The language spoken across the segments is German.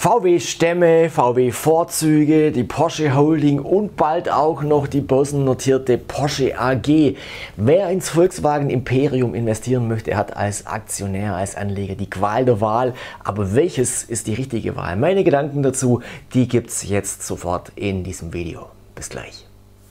VW-Stämme, VW-Vorzüge, die Porsche Holding und bald auch noch die börsennotierte Porsche AG. Wer ins Volkswagen Imperium investieren möchte, hat als Aktionär, als Anleger die Qual der Wahl. Aber welches ist die richtige Wahl? Meine Gedanken dazu, die gibt es jetzt sofort in diesem Video. Bis gleich.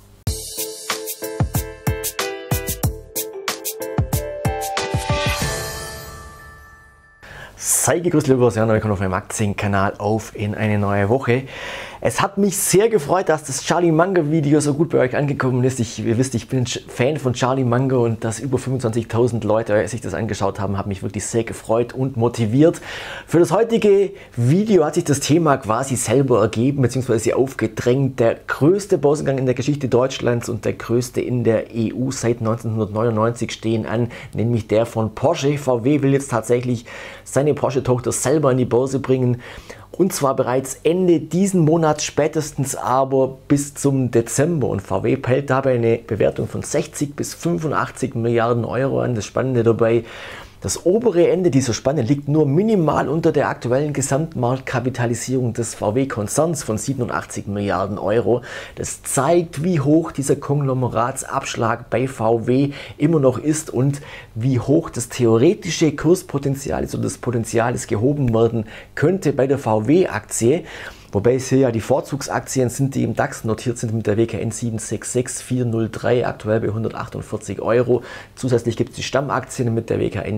Sei gegrüßt, lieber Börsianer, willkommen auf meinem Aktienkanal auf in eine neue Woche. Es hat mich sehr gefreut, dass das Charlie Munger Video so gut bei euch angekommen ist. Ihr wisst, ich bin Fan von Charlie Munger und dass über 25.000 Leute sich das angeschaut haben, hat mich wirklich sehr gefreut und motiviert. Für das heutige Video hat sich das Thema quasi selber ergeben bzw. aufgedrängt. Der größte Börsengang in der Geschichte Deutschlands und der größte in der EU seit 1999 stehen an, nämlich der von Porsche. VW will jetzt tatsächlich seine Porsche-Tochter selber an die Börse bringen. Und zwar bereits Ende diesen Monats, spätestens aber bis zum Dezember. Und VW peilt dabei eine Bewertung von 60 bis 85 Milliarden Euro an. Das Spannende dabei: das obere Ende dieser Spanne liegt nur minimal unter der aktuellen Gesamtmarktkapitalisierung des VW-Konzerns von 87 Milliarden Euro. Das zeigt, wie hoch dieser Konglomeratsabschlag bei VW immer noch ist und wie hoch das theoretische Kurspotenzial ist und das Potenzial, das gehoben werden könnte bei der VW-Aktie. Wobei es hier ja die Vorzugsaktien sind, die im DAX notiert sind mit der WKN 766403, aktuell bei 148 Euro. Zusätzlich gibt es die Stammaktien mit der WKN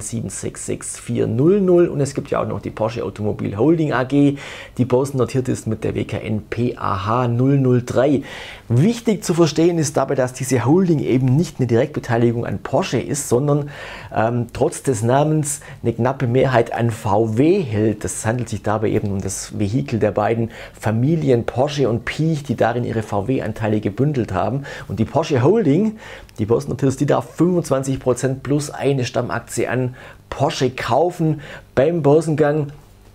766400 und es gibt ja auch noch die Porsche Automobil Holding AG, die börsennotiert ist mit der WKN PAH 003. Wichtig zu verstehen ist dabei, dass diese Holding eben nicht eine Direktbeteiligung an Porsche ist, sondern trotz des Namens eine knappe Mehrheit an VW hält. Das handelt sich dabei eben um das Vehikel der beiden Familien Porsche und Piech, die darin ihre VW-Anteile gebündelt haben. Und die Porsche Holding, die börsennotiert ist, die darf 25% plus eine Stammaktie an Porsche kaufen beim Börsengang,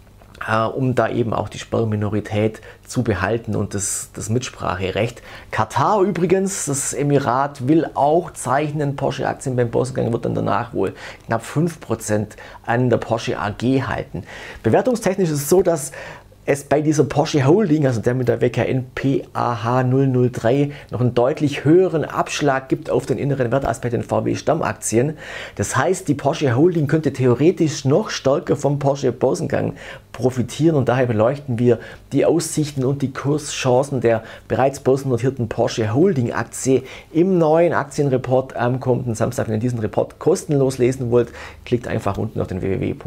um da eben auch die Sperrminorität zu behalten und das Mitspracherecht. Katar übrigens, das Emirat, will auch zeichnen. Porsche-Aktien beim Börsengang wird dann danach wohl knapp 5% an der Porsche AG halten. Bewertungstechnisch ist es so, dass es bei dieser Porsche Holding, also der mit der WKN PAH 003, noch einen deutlich höheren Abschlag gibt auf den inneren Wert als bei den VW Stammaktien. Das heißt, die Porsche Holding könnte theoretisch noch stärker vom Porsche Börsengang profitieren und daher beleuchten wir die Aussichten und die Kurschancen der bereits börsennotierten Porsche Holding Aktie im neuen Aktienreport am kommenden Samstag. Wenn ihr diesen Report kostenlos lesen wollt, klickt einfach unten auf den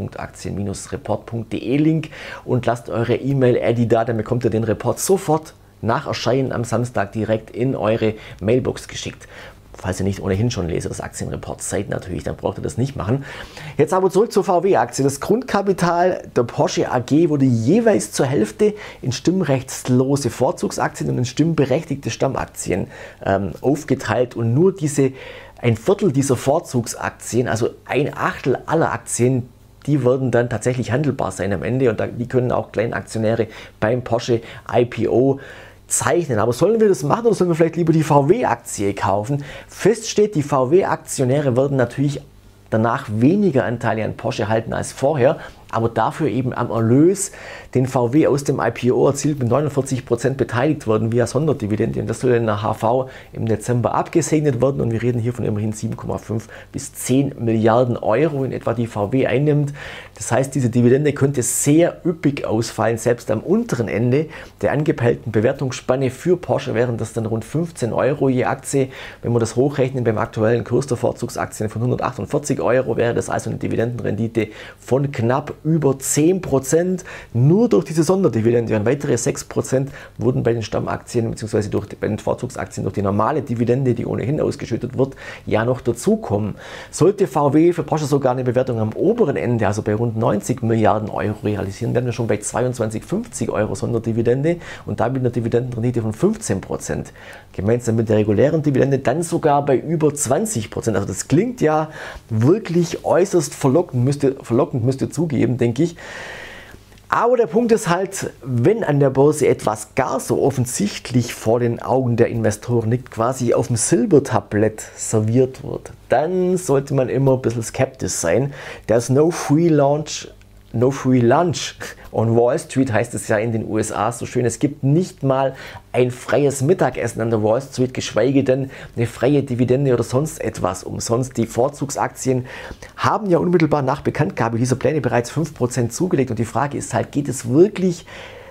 www.aktien-report.de Link und lasst eure E-Mail-ID da, dann bekommt ihr den Report sofort nach Erscheinen am Samstag direkt in eure Mailbox geschickt. Falls ihr nicht ohnehin schon Leser des Aktienreports seid, natürlich, dann braucht ihr das nicht machen. Jetzt aber zurück zur VW-Aktie. Das Grundkapital der Porsche AG wurde jeweils zur Hälfte in stimmrechtslose Vorzugsaktien und in stimmberechtigte Stammaktien aufgeteilt und nur ein Viertel dieser Vorzugsaktien, also ein Achtel aller Aktien, die werden dann tatsächlich handelbar sein am Ende und die können auch Kleinaktionäre beim Porsche IPO zeichnen. Aber sollen wir das machen oder sollen wir vielleicht lieber die VW-Aktie kaufen? Fest steht, die VW-Aktionäre werden natürlich danach weniger Anteile an Porsche halten als vorher, aber dafür eben am Erlös, den VW aus dem IPO erzielt, mit 49% beteiligt werden via Sonderdividende. Und das soll in der HV im Dezember abgesegnet werden. Und wir reden hier von immerhin 7,5 bis 10 Milliarden Euro in etwa, die VW einnimmt. Das heißt, diese Dividende könnte sehr üppig ausfallen. Selbst am unteren Ende der angepeilten Bewertungsspanne für Porsche wären das dann rund 15 Euro je Aktie. Wenn wir das hochrechnen beim aktuellen Kurs der Vorzugsaktien von 148 Euro, wäre das also eine Dividendenrendite von knapp über 10%, nur durch diese Sonderdividende. Und weitere 6% wurden bei den Stammaktien bzw. bei den Vorzugsaktien durch die normale Dividende, die ohnehin ausgeschüttet wird, ja noch dazukommen. Sollte VW für Porsche sogar eine Bewertung am oberen Ende, also bei rund 90 Milliarden Euro realisieren, wären wir schon bei 22,50 Euro Sonderdividende und damit eine Dividendenrendite von 15%. Gemeinsam mit der regulären Dividende dann sogar bei über 20%. Also das klingt ja wirklich äußerst verlockend, müsst ihr zugeben, denke ich. Aber der Punkt ist halt, wenn an der Börse etwas gar so offensichtlich vor den Augen der Investoren liegt, quasi auf dem Silbertablett serviert wird, dann sollte man immer ein bisschen skeptisch sein. Der Snow Free Launch No Free Lunch on Wall Street, heißt es ja in den USA so schön. Es gibt nicht mal ein freies Mittagessen an der Wall Street, geschweige denn eine freie Dividende oder sonst etwas umsonst. Die Vorzugsaktien haben ja unmittelbar nach Bekanntgabe dieser Pläne bereits 5% zugelegt. Und die Frage ist halt, geht es wirklich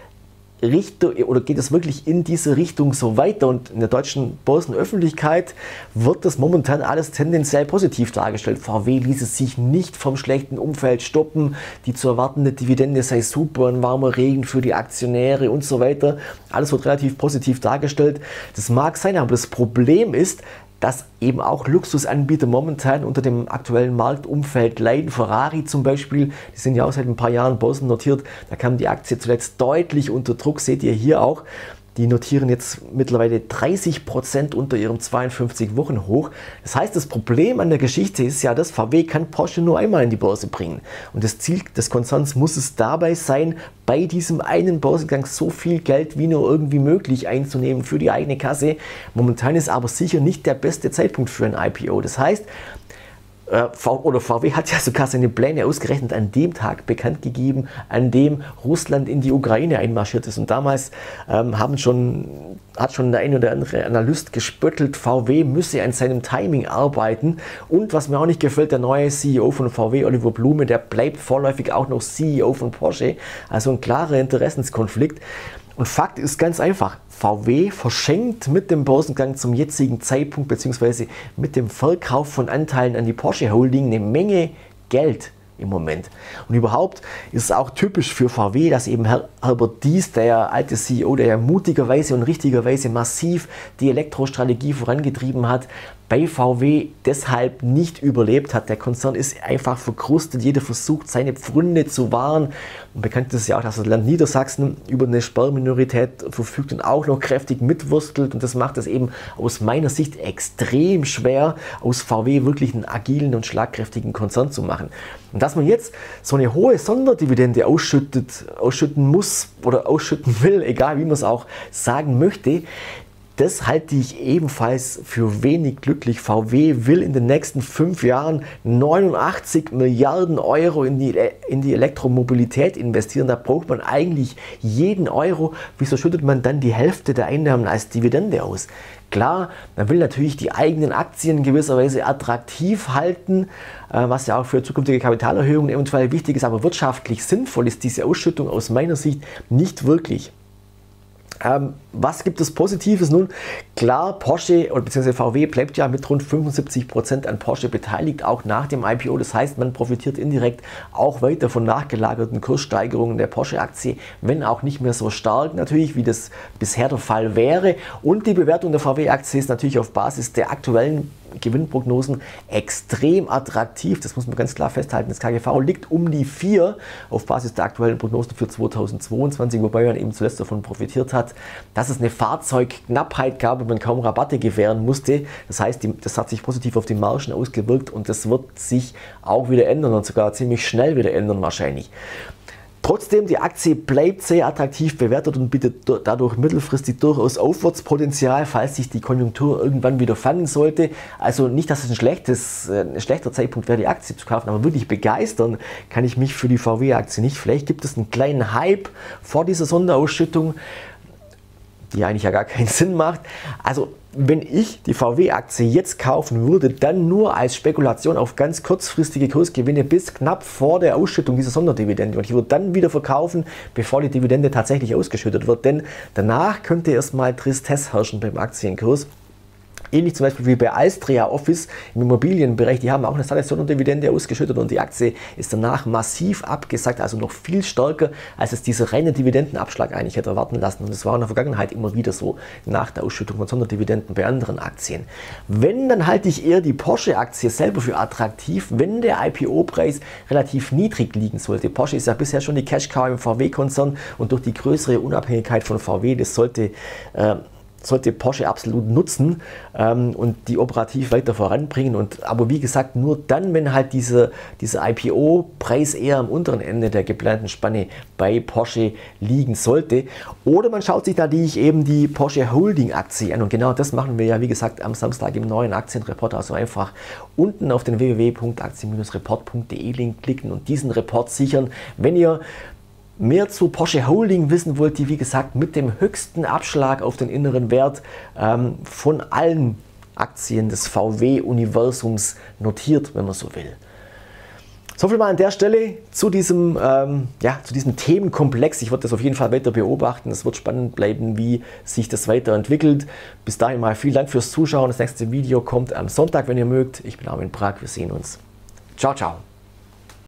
in diese Richtung so weiter? Und in der deutschen Börsenöffentlichkeit wird das momentan alles tendenziell positiv dargestellt. VW ließe sich nicht vom schlechten Umfeld stoppen, die zu erwartende Dividende sei super, ein warmer Regen für die Aktionäre und so weiter. Alles wird relativ positiv dargestellt. Das mag sein, aber das Problem ist, dass eben auch Luxusanbieter momentan unter dem aktuellen Marktumfeld leiden. Ferrari zum Beispiel, die sind ja auch seit ein paar Jahren börsennotiert, da kam die Aktie zuletzt deutlich unter Druck, seht ihr hier auch. Die notieren jetzt mittlerweile 30% unter ihrem 52-Wochen-Hoch. Das heißt, das Problem an der Geschichte ist ja, dass VW kann Porsche nur einmal in die Börse bringen. Und das Ziel des Konzerns muss es dabei sein, bei diesem einen Börsengang so viel Geld wie nur irgendwie möglich einzunehmen für die eigene Kasse. Momentan ist aber sicher nicht der beste Zeitpunkt für ein IPO. Das heißt, VW hat ja sogar seine Pläne ausgerechnet an dem Tag bekannt gegeben, an dem Russland in die Ukraine einmarschiert ist. Und damals hat schon der ein oder andere Analyst gespöttelt, VW müsse an seinem Timing arbeiten. Und was mir auch nicht gefällt, der neue CEO von VW, Oliver Blume, der bleibt vorläufig auch noch CEO von Porsche. Also ein klarer Interessenskonflikt. Und Fakt ist ganz einfach, VW verschenkt mit dem Börsengang zum jetzigen Zeitpunkt bzw. mit dem Verkauf von Anteilen an die Porsche Holding eine Menge Geld im Moment. Und überhaupt ist es auch typisch für VW, dass eben Herbert Diess, der alte CEO, der ja mutigerweise und richtigerweise massiv die Elektrostrategie vorangetrieben hat, bei VW deshalb nicht überlebt hat. Der Konzern ist einfach verkrustet, jeder versucht seine Pfründe zu wahren. Und bekannt ist ja auch, dass das Land Niedersachsen über eine Sperrminorität verfügt und auch noch kräftig mitwurstelt. Und das macht es eben aus meiner Sicht extrem schwer, aus VW wirklich einen agilen und schlagkräftigen Konzern zu machen. Und dass man jetzt so eine hohe Sonderdividende ausschütten muss oder ausschütten will, egal wie man es auch sagen möchte, das halte ich ebenfalls für wenig glücklich. VW will in den nächsten 5 Jahren 89 Milliarden Euro in die Elektromobilität investieren. Da braucht man eigentlich jeden Euro. Wieso schüttet man dann die Hälfte der Einnahmen als Dividende aus? Klar, man will natürlich die eigenen Aktien in gewisser Weise attraktiv halten, was ja auch für zukünftige Kapitalerhöhungen eventuell wichtig ist, aber wirtschaftlich sinnvoll ist diese Ausschüttung aus meiner Sicht nicht wirklich. Was gibt es Positives? Nun, klar, Porsche bzw. VW bleibt ja mit rund 75% an Porsche beteiligt, auch nach dem IPO. Das heißt, man profitiert indirekt auch weiter von nachgelagerten Kurssteigerungen der Porsche-Aktie, wenn auch nicht mehr so stark natürlich, wie das bisher der Fall wäre. Und die Bewertung der VW-Aktie ist natürlich auf Basis der aktuellen Gewinnprognosen extrem attraktiv. Das muss man ganz klar festhalten. Das KGV liegt um die 4 auf Basis der aktuellen Prognosen für 2022, wobei man eben zuletzt davon profitiert hat, dass es eine Fahrzeugknappheit gab und man kaum Rabatte gewähren musste. Das heißt, das hat sich positiv auf die Margen ausgewirkt und das wird sich auch wieder ändern und sogar ziemlich schnell wieder ändern wahrscheinlich. Trotzdem, die Aktie bleibt sehr attraktiv bewertet und bietet dadurch mittelfristig durchaus Aufwärtspotenzial, falls sich die Konjunktur irgendwann wieder fangen sollte. Also nicht, dass es ein schlechter Zeitpunkt wäre, die Aktie zu kaufen, aber wirklich begeistern kann ich mich für die VW-Aktie nicht. Vielleicht gibt es einen kleinen Hype vor dieser Sonderausschüttung, die eigentlich ja gar keinen Sinn macht. Also wenn ich die VW-Aktie jetzt kaufen würde, dann nur als Spekulation auf ganz kurzfristige Kursgewinne bis knapp vor der Ausschüttung dieser Sonderdividende. Und ich würde dann wieder verkaufen, bevor die Dividende tatsächlich ausgeschüttet wird. Denn danach könnte erstmal Tristesse herrschen beim Aktienkurs. Ähnlich zum Beispiel wie bei Alstria Office im Immobilienbereich, die haben auch eine satte Sonderdividende ausgeschüttet und die Aktie ist danach massiv abgesackt, also noch viel stärker, als es dieser reine Dividendenabschlag eigentlich hätte erwarten lassen. Und das war in der Vergangenheit immer wieder so nach der Ausschüttung von Sonderdividenden bei anderen Aktien. Wenn, dann halte ich eher die Porsche-Aktie selber für attraktiv, wenn der IPO-Preis relativ niedrig liegen sollte. Porsche ist ja bisher schon die Cash-Cow im VW-Konzern und durch die größere Unabhängigkeit von VW, das sollte sollte Porsche absolut nutzen und die operativ weiter voranbringen. Aber wie gesagt, nur dann, wenn halt dieser IPO-Preis eher am unteren Ende der geplanten Spanne bei Porsche liegen sollte. Oder man schaut sich natürlich eben die Porsche Holding Aktie an. Und genau das machen wir ja, wie gesagt, am Samstag im neuen Aktienreport. Also einfach unten auf den www.aktien-report.de Link klicken und diesen Report sichern, wenn ihr mehr zu Porsche Holding wissen wollt, die wie gesagt mit dem höchsten Abschlag auf den inneren Wert von allen Aktien des VW-Universums notiert, wenn man so will. So viel mal an der Stelle zu diesem Themenkomplex. Ich werde das auf jeden Fall weiter beobachten. Es wird spannend bleiben, wie sich das weiterentwickelt. Bis dahin mal vielen Dank fürs Zuschauen. Das nächste Video kommt am Sonntag, wenn ihr mögt. Ich bin Armin Prag. Wir sehen uns. Ciao, ciao.